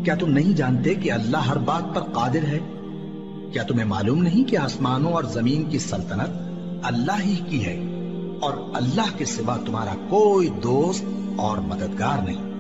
क्या तुम नहीं जानते कि अल्लाह हर बात पर कादिर है? क्या तुम्हें मालूम नहीं कि आसमानों और जमीन की सल्तनत अल्लाह ही की है और अल्लाह के सिवा तुम्हारा कोई दोस्त और मददगार नहीं।